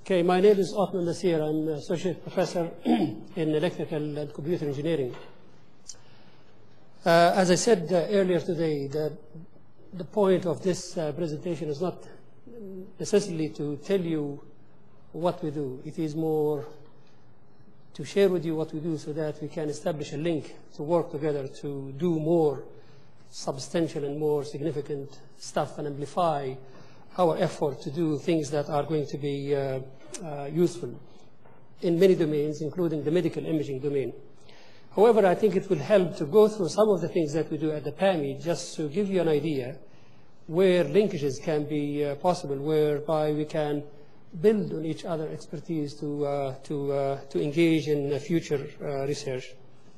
Okay, my name is Othman Nasir. I'm an associate professor in electrical and computer engineering. As I said earlier today, the point of this presentation is not necessarily to tell you what we do. It is more to share with you what we do so that we can establish a link to work together to do more substantial and more significant stuff and amplify our effort to do things that are going to be useful in many domains, including the medical imaging domain. However, I think it will help to go through some of the things that we do at the PAMI just to give you an idea where linkages can be possible, whereby we can build on each other's expertise to engage in future research.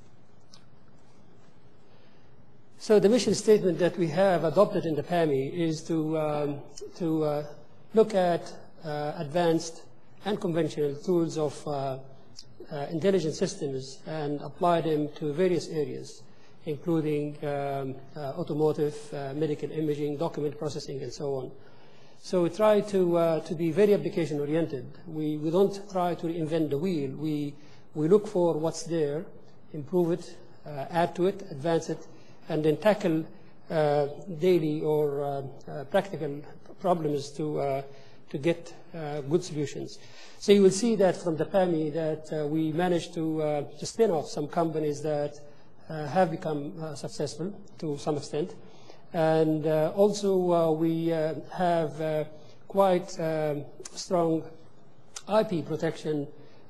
So the mission statement that we have adopted in the PAMI is to look at advanced and conventional tools of intelligent systems and apply them to various areas, including automotive, medical imaging, document processing, and so on. So we try to be very application-oriented. We don't try to reinvent the wheel. We look for what's there, improve it, add to it, advance it, and then tackle daily or practical problems to get good solutions. So you will see that from the PAMI that we managed to spin off some companies that have become successful to some extent. And also we have quite strong IP protection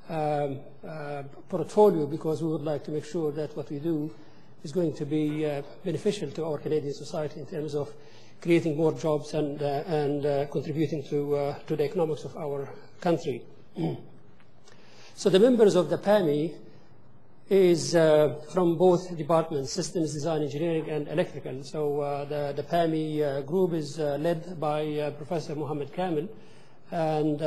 portfolio, because we would like to make sure that what we do is going to be beneficial to our Canadian society in terms of creating more jobs and contributing to the economics of our country. So the members of the PAMI is from both departments, systems design, engineering, and electrical. So the PAMI group is led by Professor Mohammed Kamel, and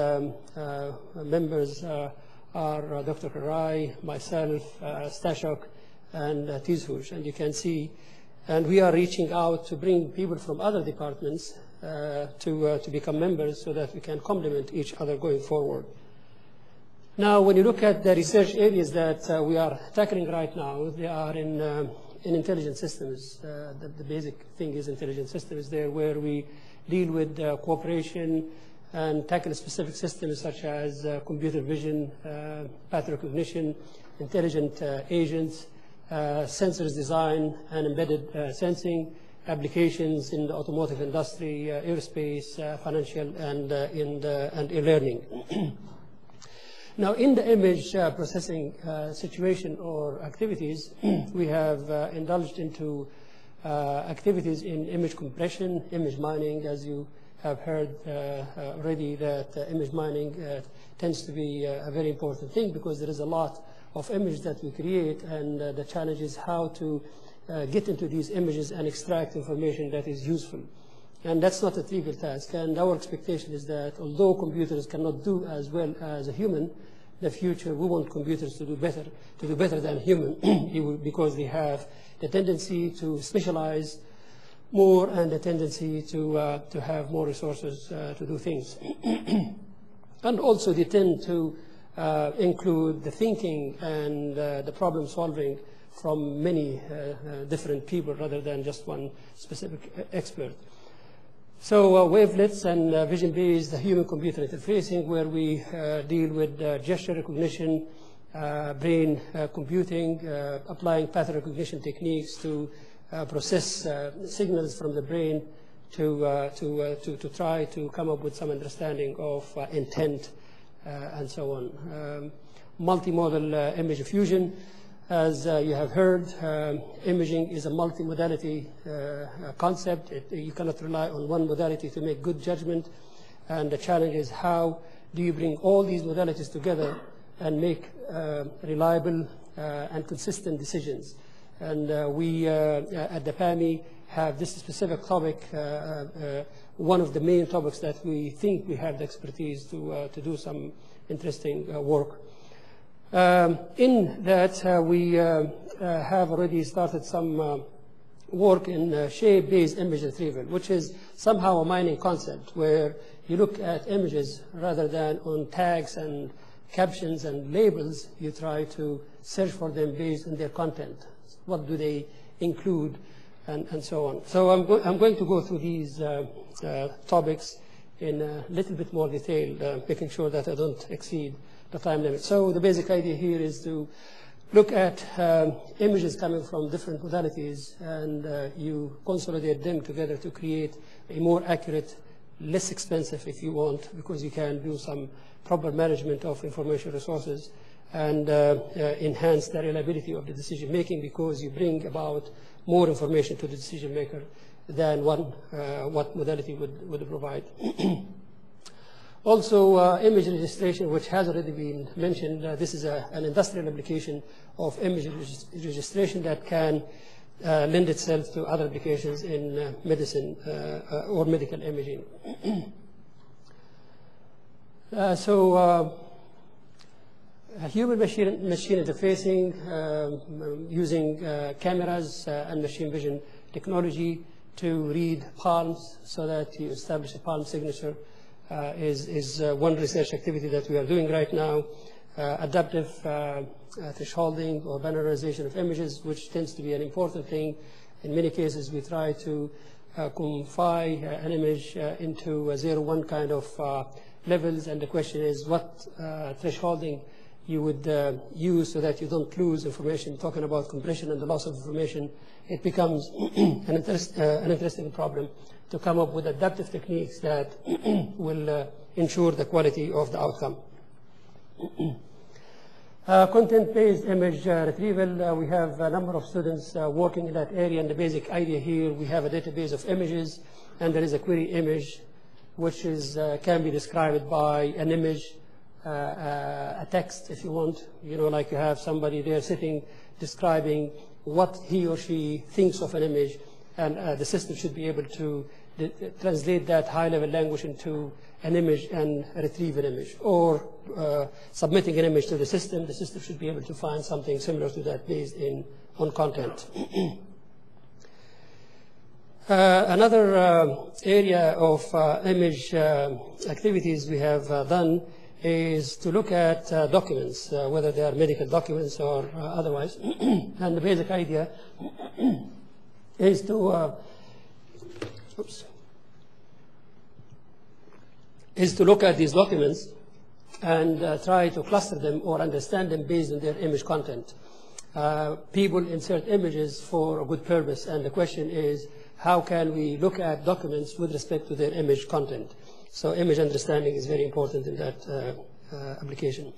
members are Dr. Karai, myself, Stashok, and Tizhush. And you can see, and we are reaching out to bring people from other departments to become members so that we can complement each other going forward. Now, when you look at the research areas that we are tackling right now, they are in intelligent systems. The basic thing is intelligent systems there, where we deal with cooperation and tackle specific systems such as computer vision, pattern recognition, intelligent agents, sensors design and embedded sensing, applications in the automotive industry, aerospace, financial, and e-learning. Now, in the image processing situation or activities, we have indulged into activities in image compression, image mining. As you have heard already, that image mining tends to be a very important thing, because there is a lot of image that we create, and the challenge is how to get into these images and extract information that is useful. And that's not a trivial task. And our expectation is that although computers cannot do as well as a human, in the future we want computers to do better than human, because they have the tendency to specialize more and the tendency to have more resources to do things. And also they tend to include the thinking and the problem solving from many different people rather than just one specific expert. So wavelets and vision-based human-computer interfacing, where we deal with gesture recognition, brain computing, applying pattern recognition techniques to process signals from the brain to try to come up with some understanding of intent and so on. Multimodal image fusion. As you have heard, imaging is a multimodality concept. You cannot rely on one modality to make good judgment. And the challenge is, how do you bring all these modalities together and make reliable and consistent decisions? And we at the PAMI have this specific topic, one of the main topics that we think we have the expertise to do some interesting work. In that, we have already started some work in shape-based image retrieval, which is somehow a mining concept where you look at images rather than on tags and captions and labels. You try to search for them based on their content. What do they include, and so on. So I'm going to go through these topics in a little bit more detail, making sure that I don't exceed the time limit. So the basic idea here is to look at images coming from different modalities, and you consolidate them together to create a more accurate, less expensive if you want, because you can do some proper management of information resources, and enhance the reliability of the decision making, because you bring about more information to the decision maker than what modality would provide. Also, image registration, which has already been mentioned. This is an industrial application of image registration that can lend itself to other applications in medicine or medical imaging. Human-machine interfacing using cameras and machine vision technology to read palms so that you establish a palm signature is one research activity that we are doing right now. Adaptive thresholding or binarization of images, which tends to be an important thing. In many cases, we try to confine an image into 0-1 kind of levels, and the question is what thresholding you would use so that you don't lose information. Talking about compression and the loss of information, it becomes an interesting problem to come up with adaptive techniques that will ensure the quality of the outcome. Content-based image retrieval, we have a number of students working in that area, and the basic idea here, we have a database of images, and there is a query image, which can be described by an image, a text, if you want. You know, like you have somebody there sitting, describing what he or she thinks of an image, and the system should be able to translate that high-level language into an image and retrieve an image, or submitting an image to the system should be able to find something similar to that based on content. Another area of image activities we have done is to look at documents, whether they are medical documents or otherwise. And the basic idea is to look at these documents and try to cluster them or understand them based on their image content. People insert images for a good purpose, and the question is, how can we look at documents with respect to their image content? So image understanding is very important in that application.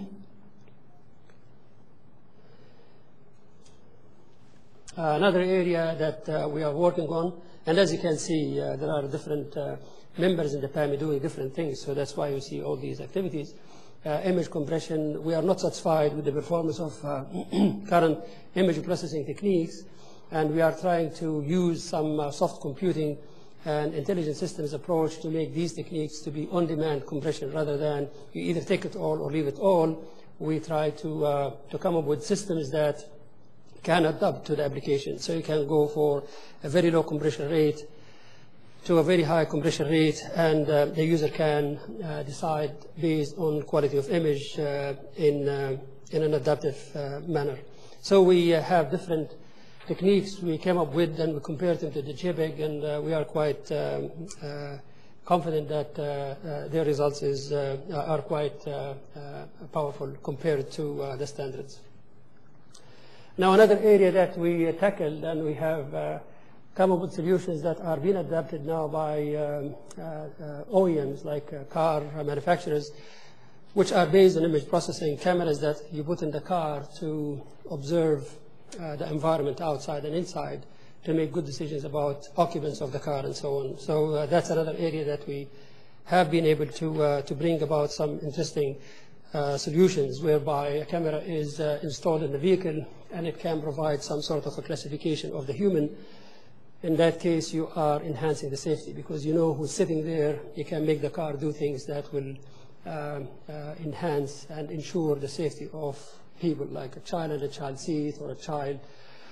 Another area that we are working on, and as you can see, there are different members in the PAMI doing different things, so that's why you see all these activities. Image compression, we are not satisfied with the performance of current image processing techniques, and we are trying to use some soft computing and intelligent systems approach to make these techniques to be on-demand compression rather than you either take it all or leave it all. We try to come up with systems that can adapt to the application. So you can go for a very low compression rate to a very high compression rate, and the user can decide based on quality of image in an adaptive manner. So we have different techniques we came up with, and we compared them to the JPEG, and we are quite confident that their results are quite powerful compared to the standards. Now, another area that we tackled, and we have come up with solutions that are being adapted now by OEMs, like car manufacturers, which are based on image processing cameras that you put in the car to observe the environment outside and inside to make good decisions about occupants of the car and so on. So that's another area that we have been able to bring about some interesting solutions whereby a camera is installed in the vehicle and it can provide some sort of a classification of the human. In that case, you are enhancing the safety because you know who's sitting there. You can make the car do things that will enhance and ensure the safety of people, like a child in a child seat or a child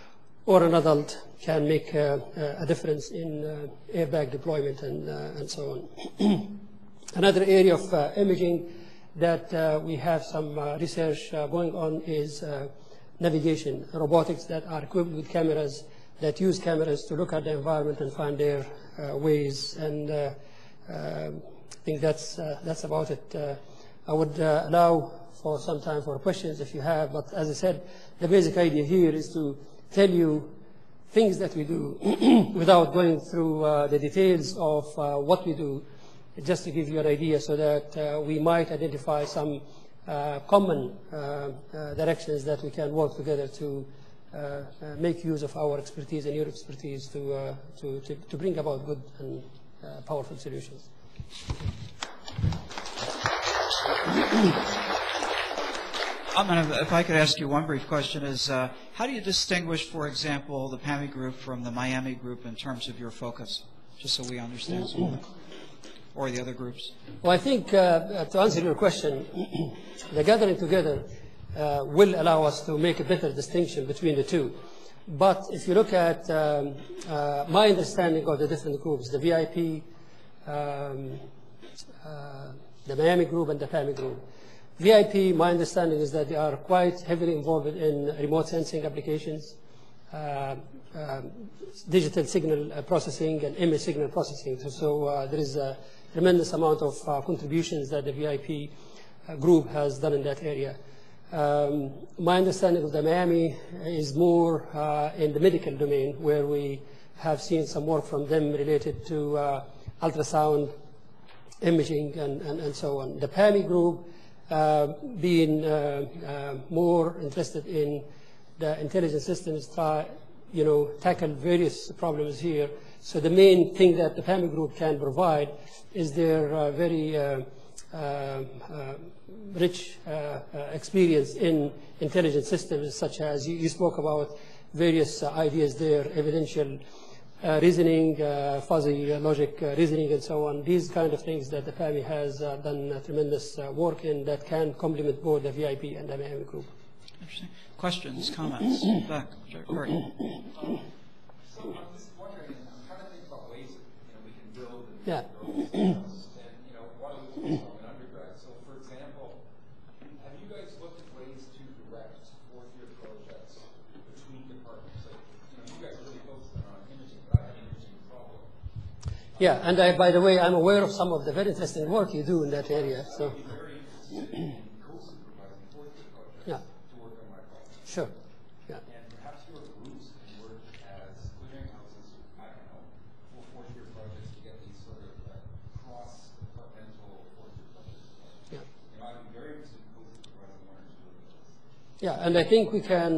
or an adult can make a difference in airbag deployment and so on. Another area of imaging that we have some research going on is navigation, robotics that are equipped with cameras that use cameras to look at the environment and find their ways. And I think that's about it. I would allow for some time for questions if you have, but as I said, the basic idea here is to tell you things that we do without going through the details of what we do, just to give you an idea so that we might identify some common directions that we can work together to make use of our expertise and your expertise to bring about good and powerful solutions. If I could ask you one brief question is, how do you distinguish, for example, the PAMI group from the Miami group in terms of your focus, just so we understand something, or the other groups? Well, I think to answer your question, the gathering together will allow us to make a better distinction between the two. But if you look at my understanding of the different groups, the VIP, the Miami group and the PAMI group. VIP, my understanding is that they are quite heavily involved in remote sensing applications, digital signal processing and image signal processing. So there is a tremendous amount of contributions that the VIP group has done in that area. My understanding of the Miami is more in the medical domain, where we have seen some work from them related to ultrasound imaging and so on. The PAMI group being more interested in the intelligence systems, tackle various problems here. So the main thing that the PAMI group can provide is their very rich experience in intelligent systems, such as you spoke about various ideas there, evidential reasoning, fuzzy logic reasoning, and so on. These kind of things that the PAMI has done tremendous work in that can complement both the VIP and the Miami group. Interesting. Questions, comments? Back. Corey. So I'm just wondering, I'm trying to think about ways that we can build and Yeah. and what are we doing from an undergrad? So for example, have you guys looked at ways to direct fourth-year projects between departments? Like, you guys are really focused on imaging, but I have an imaging problem. Yeah, and by the way, I'm aware of some of the very interesting work you do in that area. So. I'd be very interested in co-supervising fourth-year projects to work on my problem. Sure. Yeah. And perhaps your groups can work as clearinghouses, I don't know, for fourth-year projects to get these sort of cross-departmental fourth-year projects. Yeah. I'd be very interested in co-supervising one or two of those. Yeah, and I think we can,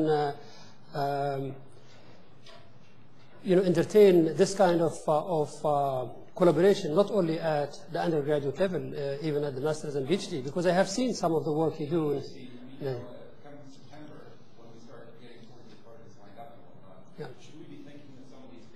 entertain this kind of collaboration not only at the undergraduate level, even at the master's and PhD, because I have seen some of the work you do. Coming September, when we start getting fourth-year projects lined up and whatnot, should we be thinking that some of these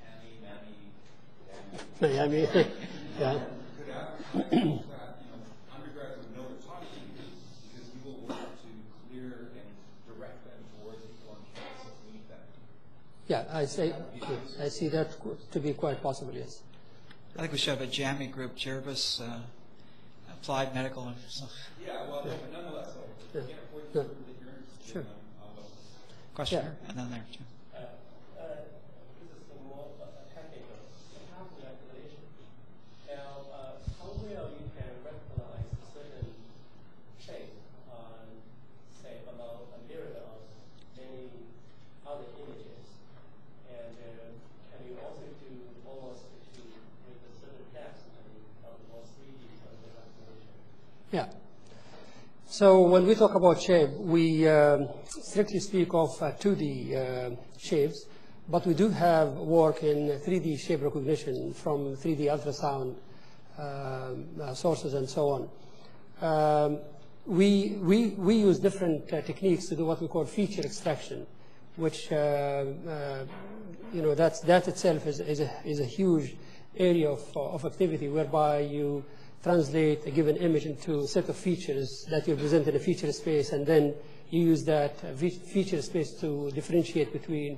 Miami, yeah. could undergrads would know to talk to you because we will work to clear and direct them towards people on campus that need them. Yeah, I see that to be quite possible, yes. I think we should have a JAMI group, Jervis, Applied Medical. Yeah, well, but nonetheless, though, if you can't afford to that you're interested in, Question, Yeah. and then there too. This is more technical. How calculation. Now, how well you can recognize a certain shape on, say, among a myriad of many other images, and can you also do almost with a certain depth of the more 3D of the calculation? Yeah. So when we talk about shape, we strictly speak of 2D shapes, but we do have work in 3D shape recognition from 3D ultrasound sources and so on. We use different techniques to do what we call feature extraction, which that itself is a huge area of activity whereby you translate a given image into a set of features that you present in a feature space, and then you use that feature space to differentiate between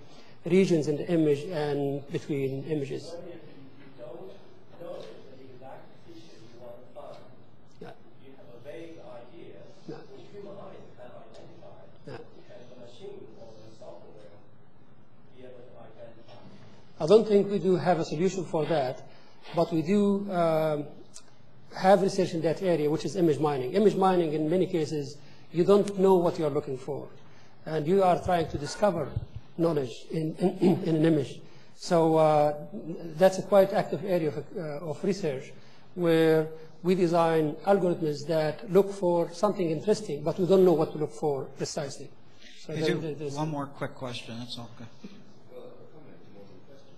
regions in the image and between images. What if you don't know the exact feature you want to find? Yeah. You have a vague idea, Yeah. which human eyes can identify, Yeah. and the machine or the software be able to identify. I don't think we do have a solution for that, but we do have research in that area, which is image mining. Image mining, in many cases, you don't know what you are looking for, and you are trying to discover knowledge in an image. So that's a quite active area of research, where we design algorithms that look for something interesting, but we don't know what to look for precisely. So There's one more quick question, that's all. Okay. Well, a comment more than a question.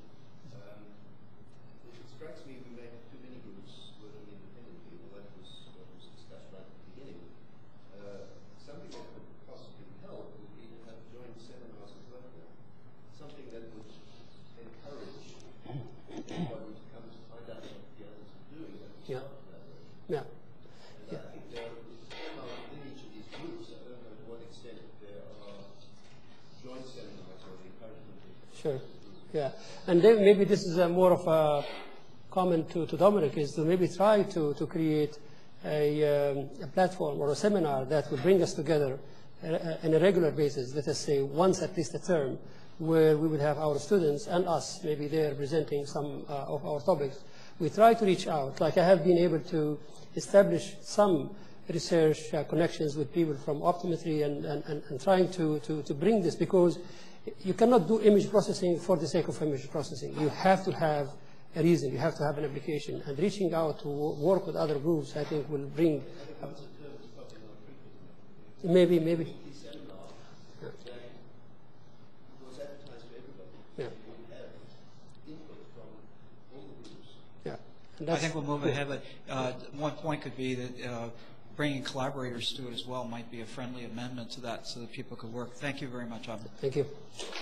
It strikes me we may have too many groups working independently. Well, that was what was discussed right at the beginning. Something that would possibly help would be to have joint seminars as well. Something that would encourage everybody to come to find out what the others are doing and to Yeah. start collaborating. Yeah. And I think there are, within each of these groups, I don't know to what extent there are joint seminars or the encouragement of Sure. Yeah. And then maybe this is more of a comment to Dominic, is to maybe try to create a platform or a seminar that will bring us together on a regular basis, let us say once at least a term, where we will have our students and us, maybe they're presenting some of our topics. We try to reach out, like I have been able to establish some research connections with people from optometry and trying to bring this, because you cannot do image processing for the sake of image processing. You have to have a reason, you have to have an application, and reaching out to work with other groups, I think, will bring maybe. Yeah. Yeah. And I think we'll move ahead, but one point could be that bringing collaborators to it as well might be a friendly amendment to that so that people could work. Thank you very much, Abdul. Thank you.